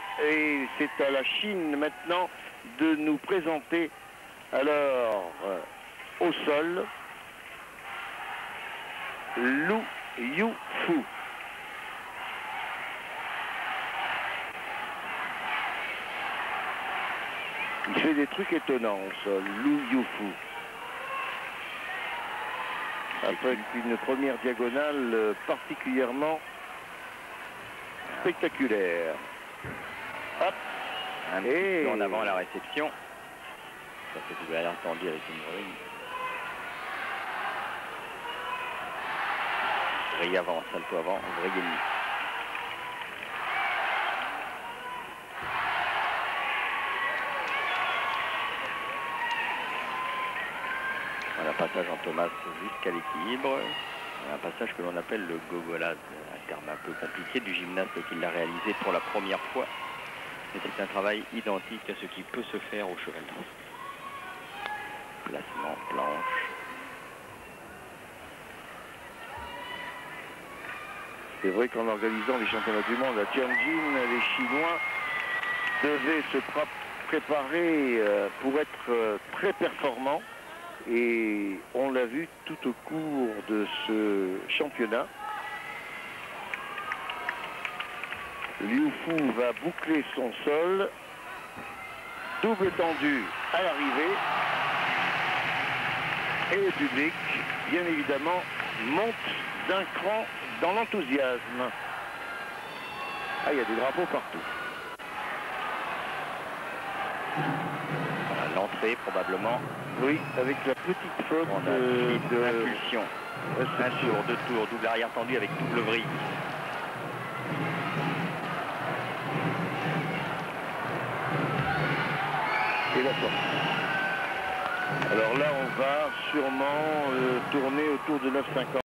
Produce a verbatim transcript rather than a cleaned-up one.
et c'est à la Chine maintenant de nous présenter alors euh, au sol Lu Yufu. Il fait des trucs étonnants au sol, Lu Yufu. Après une première diagonale particulièrement spectaculaire. Hop. Un et petit peu en avant à la réception. Ça fait tout derrière tendu avec une brille. Vrille avant, salto avant, vrille et demi. Voilà, passage en Thomas jusqu'à l'équilibre. Un passage que l'on appelle le gogolade, un terme un peu compliqué du gymnaste qui l'a réalisé pour la première fois. Mais c'est un travail identique à ce qui peut se faire au cheval droit. Placement, planche. C'est vrai qu'en organisant les championnats du monde à Tianjin, les Chinois devaient se préparer pour être très performants. Et on l'a vu tout au cours de ce championnat. Liu Fu va boucler son sol. Double tendu à l'arrivée. Et le public, bien évidemment, monte d'un cran dans l'enthousiasme. Ah, il y a des drapeaux partout. Voilà, l'entrée probablement. Oui, avec la petite faute de, de impulsion. Un tour, deux tours, double arrière tendu avec double vrille. Et la sortie. Alors là, on va sûrement euh, tourner autour de neuf cinquante.